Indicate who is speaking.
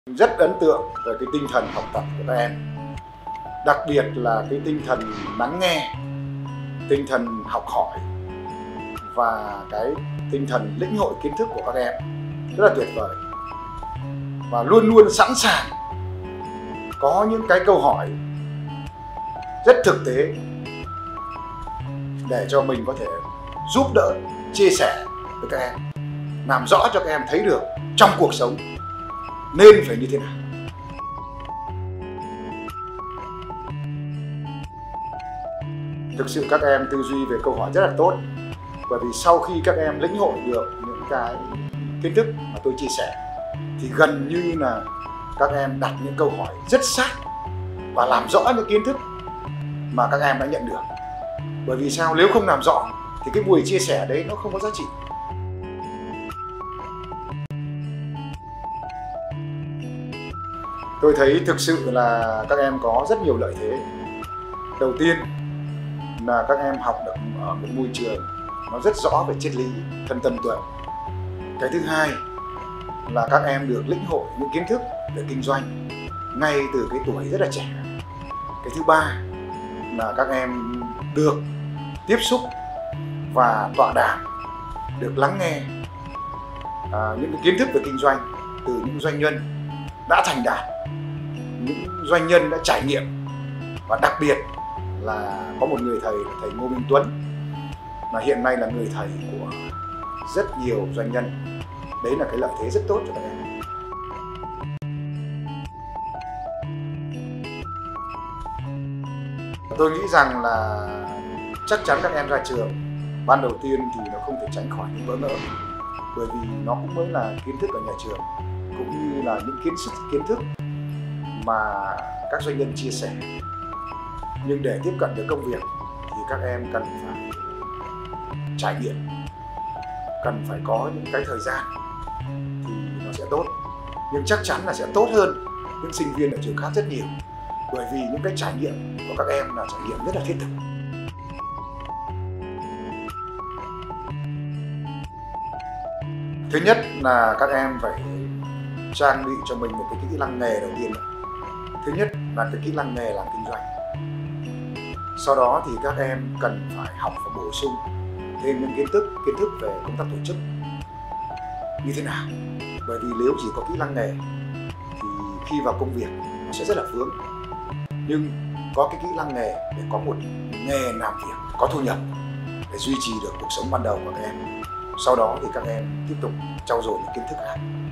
Speaker 1: Rất ấn tượng về cái tinh thần học tập của các em, đặc biệt là cái tinh thần lắng nghe, tinh thần học hỏi và cái tinh thần lĩnh hội kiến thức của các em rất là tuyệt vời, và luôn luôn sẵn sàng có những cái câu hỏi rất thực tế để cho mình có thể giúp đỡ, chia sẻ với các em, làm rõ cho các em thấy được trong cuộc sống nên phải như thế nào. Thực sự các em tư duy về câu hỏi rất là tốt, bởi vì sau khi các em lĩnh hội được những cái kiến thức mà tôi chia sẻ thì gần như là các em đặt những câu hỏi rất sát và làm rõ những kiến thức mà các em đã nhận được. Bởi vì sao? Nếu không làm rõ thì cái buổi chia sẻ đấy nó không có giá trị. Tôi thấy thực sự là các em có rất nhiều lợi thế. Đầu tiên là các em học được ở một môi trường nó rất rõ về triết lý, thân tâm tuệ. Cái thứ hai là các em được lĩnh hội những kiến thức về kinh doanh ngay từ cái tuổi rất là trẻ. Cái thứ ba là các em được tiếp xúc và tọa đàm, được lắng nghe những cái kiến thức về kinh doanh từ những doanh nhân đã thành đạt, những doanh nhân đã trải nghiệm, và đặc biệt là có một người thầy là thầy Ngô Minh Tuấn, mà hiện nay là người thầy của rất nhiều doanh nhân. Đấy là cái lợi thế rất tốt cho các em. Tôi nghĩ rằng là chắc chắn các em ra trường, ban đầu tiên thì nó không thể tránh khỏi những bỡ ngỡ, bởi vì nó cũng mới là kiến thức ở nhà trường, cũng như là những kiến thức mà các doanh nhân chia sẻ. Nhưng để tiếp cận được công việc thì các em cần phải trải nghiệm, cần phải có những cái thời gian thì nó sẽ tốt. Nhưng chắc chắn là sẽ tốt hơn những sinh viên ở trường khác rất nhiều, bởi vì những cái trải nghiệm của các em là trải nghiệm rất là thiết thực. Thứ nhất là các em phải trang bị cho mình một cái kỹ năng nghề đầu tiên. Thứ nhất là cái kỹ năng nghề làm kinh doanh. Sau đó thì các em cần phải học và bổ sung thêm những kiến thức về công tác tổ chức như thế nào. Bởi vì nếu chỉ có kỹ năng nghề thì khi vào công việc nó sẽ rất là vướng. Nhưng có cái kỹ năng nghề để có một nghề làm việc có thu nhập để duy trì được cuộc sống ban đầu của các em. Sau đó thì các em tiếp tục trau dồi những kiến thức khác.